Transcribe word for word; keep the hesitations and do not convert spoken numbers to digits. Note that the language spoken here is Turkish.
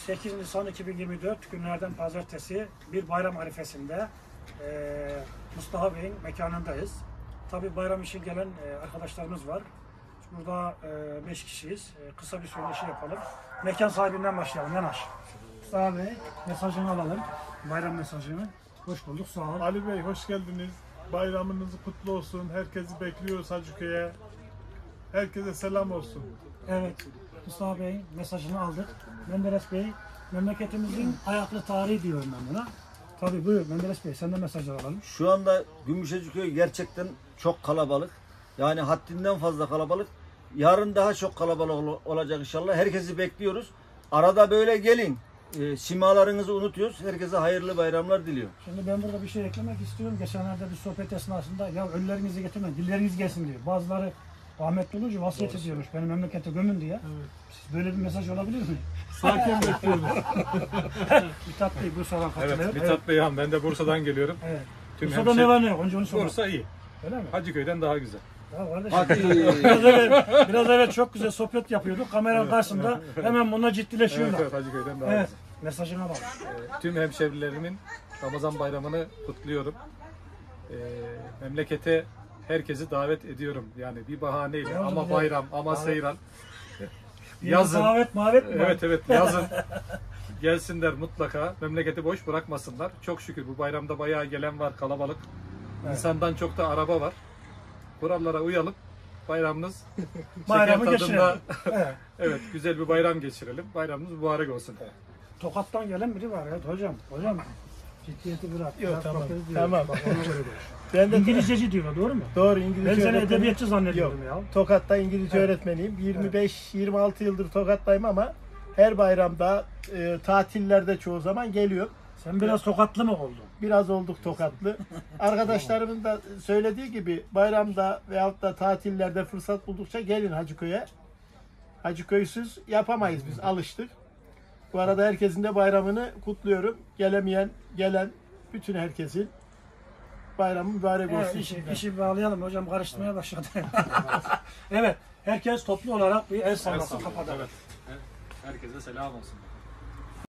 sekiz Nisan iki bin yirmi dört günlerden pazartesi bir bayram arifesinde e, Mustafa Bey'in mekanındayız. Tabi bayram için gelen e, arkadaşlarımız var. Burada e, beş kişiyiz. E, kısa bir söyleşi yapalım. Mekan sahibinden başlayalım. Yanaş. Mustafa Bey, mesajını alalım. Bayram mesajını. Hoş bulduk. Sağ olun. Ali Bey hoş geldiniz. Bayramınız kutlu olsun. Herkesi bekliyoruz Hacıköy'e. Herkese selam olsun. Evet, Mustafa Bey'in mesajını aldık. Menderes Bey, memleketimizin ayaklı tarihi diyorum ben buna. Tabii buyur Menderes Bey, senden mesajlar alalım. Şu anda Gümüşhacıköy gerçekten çok kalabalık. Yani haddinden fazla kalabalık. Yarın daha çok kalabalık ol- olacak inşallah. Herkesi bekliyoruz. Arada böyle gelin. E, simalarınızı unutuyoruz. Herkese hayırlı bayramlar diliyorum. Şimdi ben burada bir şey eklemek istiyorum. Geçenlerde bir sohbet esnasında ya ölülerinizi getirmeyin, dilleriniz gelsin diyor. Bazıları rahmetli olunca vasiyet ediyormuş. Beni memlekete gömün diye. Evet. Siz böyle bir mesaj olabilir mi? Sakin bekliyoruz. Mithat Bey Bursa'dan katılıyor. Evet, Mithat evet. Beyhan, ben de Bursa'dan geliyorum. Evet. Tüm Bursa'da hemşehri- ne var ne yok? Önce onu soralım. Bursa iyi. Öyle mi? Hacıköy'den daha güzel. Ya kardeşim, Hadi. biraz evet, biraz evet çok güzel sohbet yapıyorduk. Kameranın karşısında hemen bununla Evet, ciddileşiyorlar. evet, Hacıköy'den daha Evet. güzel. Mesajına bak. Ee, tüm hemşerilerimin Ramazan bayramını kutluyorum. Ee, memlekete herkesi davet ediyorum. Yani bir bahaneyle Ya, ama bir de- bayram, ama Davet- seyran. Yazın. Davet mavet mi? Evet evet yazın. Gelsinler mutlaka. Memleketi boş bırakmasınlar. Çok şükür bu bayramda bayağı gelen var, kalabalık. Evet. İnsandan çok da araba var. Kurallara uyalım. Bayramınız Bayramı şeker tadında geçirelim. Evet. evet güzel bir bayram geçirelim. Bayramımız mübarek olsun. Tokat'tan gelen biri var evet hocam. Hocam ciddiyeti bırak. Yok, Biraz tamam, bakıyoruz diyor. tamam. Bak, ona göre konuş. Ben de İngilizceci diyor doğru mu? doğru Ben İngilizce seni öğretmeniyim. edebiyatçı zannediyordum ya. Tokat'ta İngilizce Evet. öğretmeniyim. yirmi beş yirmi altı yıldır Tokat'tayım ama her bayramda e, tatillerde çoğu zaman geliyorum. Sen biraz Tokatlı mı oldun? Biraz olduk Tokatlı. Arkadaşlarımın da söylediği gibi bayramda veyahut da tatillerde fırsat buldukça gelin Hacıköy'e. Hacıköy'süz yapamayız biz, alıştık. Bu arada herkesin de bayramını kutluyorum. Gelemeyen, gelen bütün herkesin bayramı mübarek olsun. Evet, işi, işi bağlayalım hocam karıştırmaya başladı. Evet herkes toplu olarak bir el sallasın kapatalım. Evet. Herkese selam olsun.